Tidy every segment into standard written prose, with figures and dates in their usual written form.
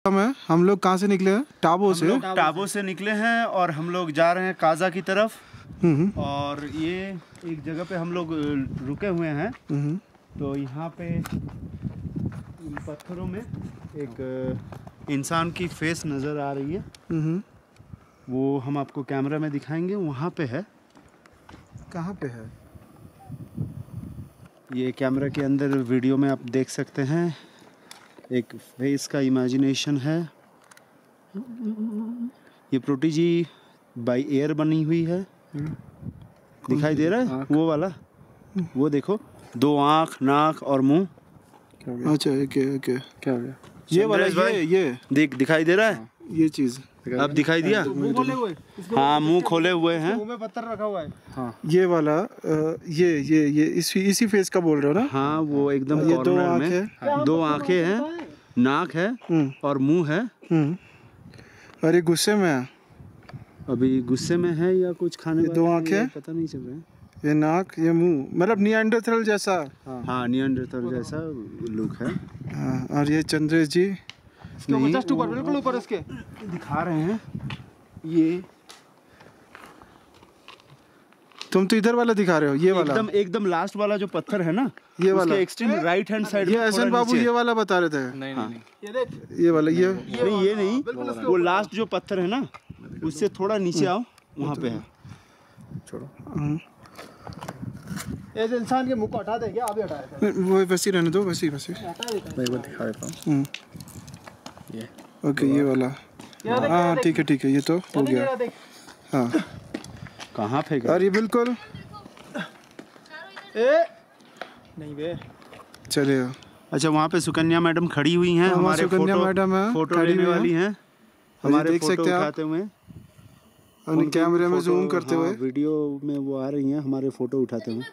हम लोग कहाँ से निकले हैं? टाबो से। टाबो से निकले हैं और हम लोग जा रहे हैं काजा की तरफ। और ये एक जगह पे हम लोग रुके हुए हैं। तो यहाँ पे इन पत्थरों में एक इंसान की फेस नज़र आ रही है। वो हम आपको कैमरा में दिखाएंगे। वहाँ पे है। कहाँ पे है? ये कैमरा के अंदर वीडियो में आप देख सकते हैं। एक फेस का इमेजिनेशन है। ये प्रोटीजी बाय एयर बनी हुई है। दिखाई दे रहा है वो वाला? वो देखो, 2 आँख, नाक और मुंह। अच्छा ओके क्या हो गया? ये वाला ये दिखाई दे रहा है? ये चीज़ अब दिखाई दिया? हाँ, मुंह खोले हुए हैं। मुंह में पत्थर रखा हुआ है। हाँ, ये वाला ये इसी फेस का बोल रहे हो ना? हाँ, वो एकदम ये 2 कॉर्नर में आँखें, 2 आँखें हैं, नाक है और मुंह है। और ये गुस्से में है। अभी गुस्से में है या कुछ खाने ये 2 आँखें, पता नहीं चल रहा है। ये नाक, ये मुंह, मतलब निएंडरथल जैसा। हाँ, निएंडरथल जैसा लुक है। हाँ, और ये चंद्रेश जी नहीं, जस्ट ऊपर, बिल्कुल ऊपर इसके दिखा रहे हैं। ये तुम तो इधर वाला दिखा रहे हो। ये वाला एकदम लास्ट वाला जो पत्थर है ना, ये वाला एक्सट्रीम राइट हैंड साइड। ये एहसन बाबू ये वाला बता रहे थे। नहीं ये देख, ये वाला ये नहीं, वो लास्ट जो पत्थर है ना, उससे थोड़ा नीचे आओ, वहाँ पे है। छोड़ो, इस इंसान के मुंह को हटा देंगे। अभी हटाया था वो वैसे ही रहने दो, वैसे मैं एक बार दिखा देता हूँ। ये ओके, ये वाला। हाँ ठीक है, ये तो हो गया। हाँ, कहाँ फेंका? और ये बिल्कुल नहीं बे। चलिए। अच्छा, वहाँ पे सुकन्या मैडम खड़ी हुई हैं। हमारे सुकन्या मैडम है, फोटो लेने वाली हैं। हमारे देख सकते हैं उठाते हुए, और कैमरे में जूम करते हुए। वीडियो में वो आ रही हैं, हमारे फोटो उठाते हुए।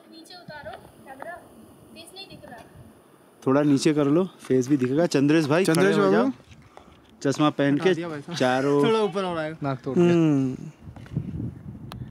थोड़ा नीचे कर लो, फेस भी दिखेगा। चंद्रेश भाई, चंद्रेश बाबू चश्मा पहन के चारों थोड़ा ऊपर हो रहा है। नाक तोड़